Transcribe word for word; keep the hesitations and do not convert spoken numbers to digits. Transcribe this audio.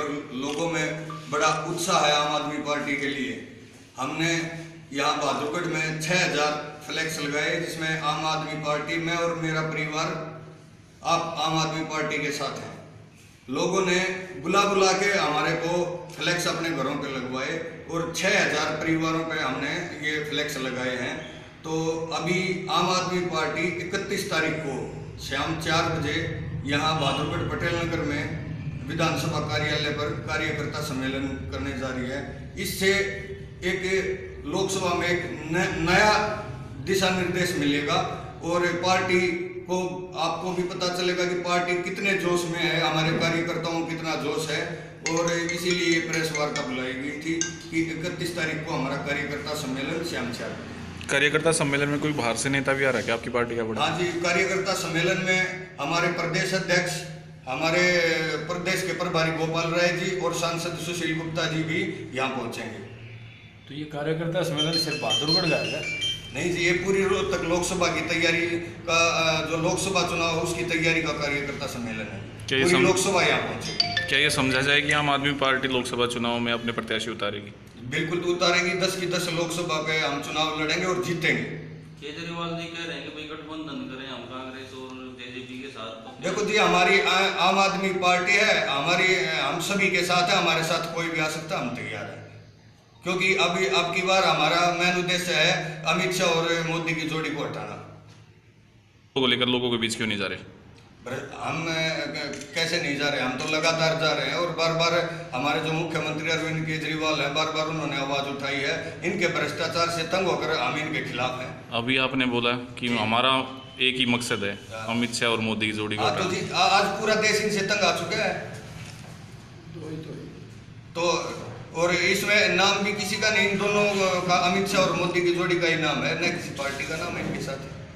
और लोगों में बड़ा उत्साह है आम आदमी पार्टी के लिए। हमने यहाँ बहादुरगढ़ में छः हजार फ्लैक्स लगाए, जिसमें आम आदमी पार्टी में और मेरा परिवार आप आम आदमी पार्टी के साथ हैं। लोगों ने बुला बुला के हमारे को फ्लैक्स अपने घरों पे लगवाए और छः हजार परिवारों पे हमने ये फ्लैक्स लगाए हैं। तो अभी आम आदमी पार्टी इकतीस तारीख को शाम चार बजे यहाँ बहादुरगढ़ पटेल नगर में विधानसभा कार्यालय पर कार्यकर्ता सम्मेलन करने जा रही है। इससे एक लोकसभा में एक नया दिशा निर्देश मिलेगा और पार्टी को आपको भी पता चलेगा कि पार्टी कितने जोश में है, हमारे कार्यकर्ताओं को कितना जोश है। और इसीलिए ये प्रेस वार्ता बुलाई गई थी कि इकतीस तारीख को हमारा कार्यकर्ता सम्मेलन शाम चार बजे। कार्यकर्ता सम्मेलन में कोई बाहर से नेता भी आ रहा है क्या आपकी पार्टी का? बड़ा हाँ जी, कार्यकर्ता सम्मेलन में हमारे प्रदेश अध्यक्ष, हमारे प्रदेश के प्रभारी गोपाल राय जी और सांसद सुशील गुप्ता जी भी यहाँ पहुँचेंगे। तो ये कार्यकर्ता सम्मेलन सिर्फ बहादुरगढ़ का है? नहीं जी, ये पूरी रोहतक लोकसभा की तैयारी का, जो लोकसभा चुनाव है उसकी तैयारी का कार्यकर्ता सम्मेलन है। क्या ये पूरी सम... लोकसभा यहाँ पहुँचेगी। क्या ये समझा जाए कि आम आदमी पार्टी लोकसभा चुनाव में अपने प्रत्याशी उतारेगी? बिल्कुल तो उतारेगी। दस की दस लोकसभा पे हम चुनाव लड़ेंगे और जीतेंगे। केजरीवाल जी कह रहे हैं कि भाई गठबंधन करें हम कांग्रेस और जेजेपी के साथ। तो देखो जी, हमारी आम आदमी पार्टी है, हमारी हम सभी के साथ है, हमारे साथ कोई भी आ सकता, हम तैयार है। क्योंकि अभी अब की बार हमारा मेन उद्देश्य है अमित शाह और मोदी की जोड़ी को हटाना। को लेकर लोगों के बीच क्यों नहीं जा रहे? हम कैसे नहीं जा रहे, हम तो लगातार जा रहे हैं और बार बार हमारे जो मुख्यमंत्री अरविंद केजरीवाल है, बार बार उन्होंने आवाज उठाई है। इनके भ्रष्टाचार से तंग होकर हम इनके खिलाफ हैं। अभी आपने बोला कि हमारा एक ही मकसद है अमित शाह और मोदी की जोड़ी को हटाना। तो जी आज पूरा देश इनसे तंग आ चुका है। तो और इसमें नाम भी किसी का नहीं, इन दोनों का, अमित शाह और मोदी की जोड़ी का ही नाम है, न किसी पार्टी का नाम है इनके साथ।